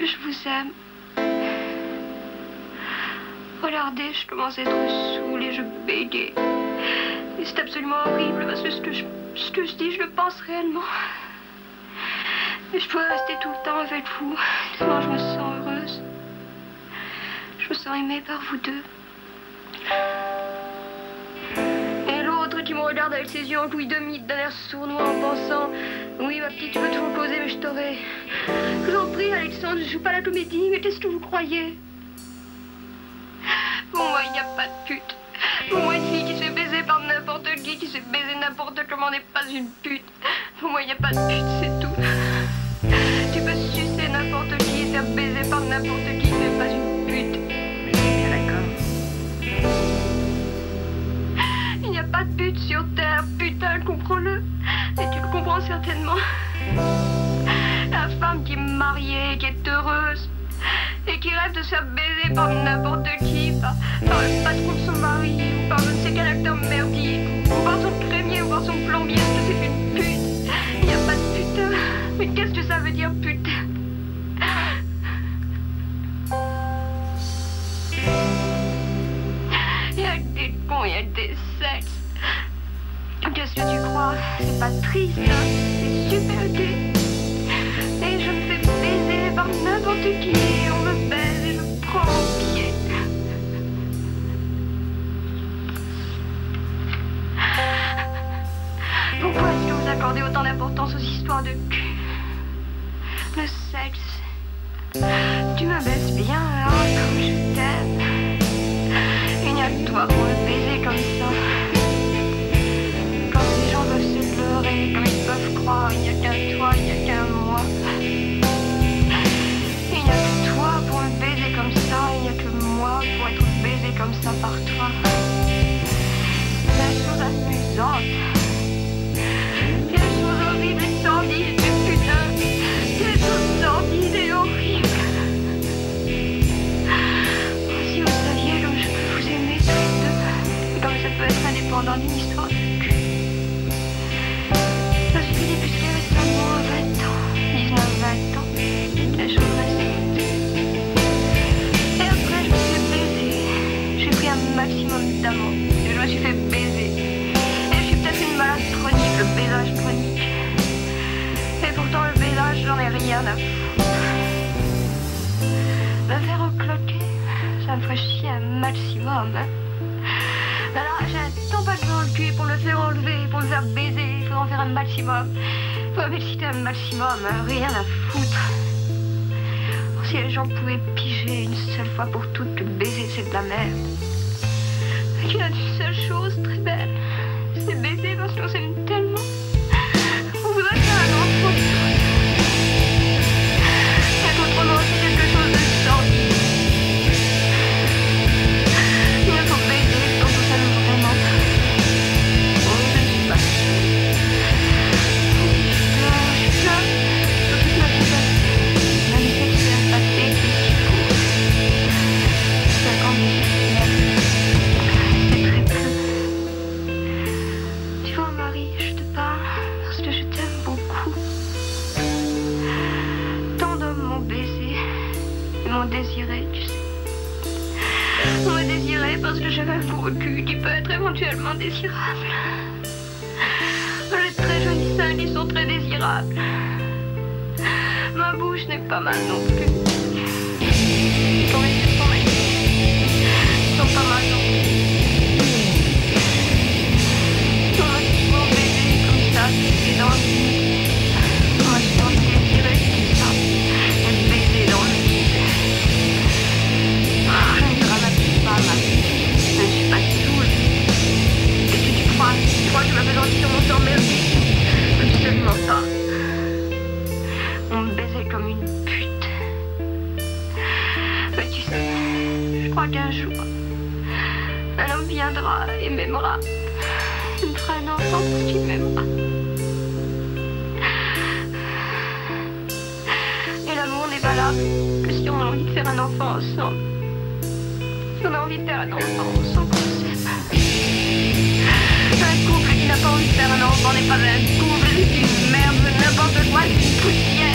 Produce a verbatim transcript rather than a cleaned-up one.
je vous aime. Regardez, je commence à être saoule et je bégaye. Et c'est absolument horrible parce que ce que je, ce que je dis, je le pense réellement. Et je pourrais rester tout le temps avec vous. Tellement je me sens heureuse. Je me sens aimée par vous deux. Et l'autre qui me regarde avec ses yeux enjouis de mythe, d'un air sournois en pensant: oui, ma petite, tu peux toujours causer, mais je t'aurai. Je vous en prie, Alexandre, je joue pas la comédie, mais qu'est-ce que vous croyez? Pour moi, il n'y a pas de pute. Pour moi, une fille qui se fait baiser par n'importe qui, qui se fait baiser n'importe comment n'est pas une pute. Pour moi, il n'y a pas de pute, c'est tout. Tu peux sucer n'importe qui et faire baiser par n'importe qui, mais pas une pute. Bien d'accord. Il n'y a pas de pute sur Terre, putain, comprends-le. Et tu le comprends certainement. La femme qui est mariée, qui est heureuse, et qui rêve de se faire baiser par n'importe qui, par, par le patron de son mari, ou par je ne sais quel acteur merdique, ou par son crémier, ou par son plombier, est-ce que c'est une pute? Il n'y a pas de putain. Mais qu'est-ce que ça veut dire, putain? Il y a que des cons, il y a que des sexes. Qu'est-ce que tu crois? C'est pas triste, hein? C'est super gai. Et je me fais baiser par n'importe qui, et on me baise et je prends mon pied. Pourquoi est-ce que vous accordez autant d'importance aux histoires de cul? Le sexe. Tu me baises bien, là, comme je t'aime. Il n'y a que toi pour me baiser comme ça. Comme les gens peuvent se leurrer, comme ils peuvent croire, il n'y a qu'un toi, il n'y a qu'un moi. Il n'y a que toi pour me baiser comme ça, il n'y a que moi pour être baisé comme ça par toi. C'est une chose amusante. Quelle chose horrible et sordide, mais putain, quelle chose sordide et horrible. Oh, si vous saviez comme je peux vous aimer tous les deux, et comme ça peut être indépendant d'une histoire de cul. Je suis débutée récemment à vingt ans, dix-neuf vingt ans, la chose récente. Et après je me suis fait baiser, j'ai pris un maximum d'amour, et je me suis fait baiser. Et je suis peut-être une malade chronique, le baisage chronique. Et pourtant le baisage, j'en ai rien à foutre. Me faire recloquer, ça me ferait chier un maximum, hein. Alors j'ai un tampac dans le cul pour le faire enlever, pour le faire baiser, il faudra en faire un maximum. Faut m'exciter un maximum, hein, rien à foutre. Oh, si les gens pouvaient piger une seule fois pour toutes que baiser c'est de la merde. Qu'il y a une seule chose très belle, c'est baiser parce qu'on s'aime tellement. On voudrait faire un enfant de tous. Et autrement c'est quelque chose de sordide. Il ne faut baiser quand on s'aime vraiment. Oh, je ne suis pas sûre. Oh, je suis là, je suis là. Sur toute ma vie passée. Ma vie sexuelle passée, c'est ce qu'il faut. cinquante minutes. C'est très peu. Tu vois, Marie, je te parle parce que je t'aime beaucoup. Tant d'hommes m'ont baisé et m'ont désiré, tu sais. On m'a désiré parce que j'avais un gros cul qui peut être éventuellement désirable. J'ai de très jolis seins qui sont très désirables. Ma bouche n'est pas mal non plus. Ton yeux sont magnifiques. Ils sont pas mal non plus. On m'a souvent baisé comme ça, et dans le vide. On m'a souvent désiré comme ça, et baisé dans le vide. Oh, je ne dramatise pas ma vie. Je ne suis pas saoule. Qu'est-ce que tu crois? Tu crois que je m'appelle sur mon sort merdique? Absolument pas. On me baisait comme une pute. Mais tu sais, je crois qu'un jour, un homme viendra et m'aimera. Il me fera un enfant parce qu'il m'aimera. Et l'amour n'est valable que si on a envie de faire un enfant ensemble. Si on a envie de faire un enfant ensemble, on s'aime. Un couple qui n'a pas envie de faire un enfant n'est pas un couple, c'est une merde, n'importe quoi, c'est une poussière.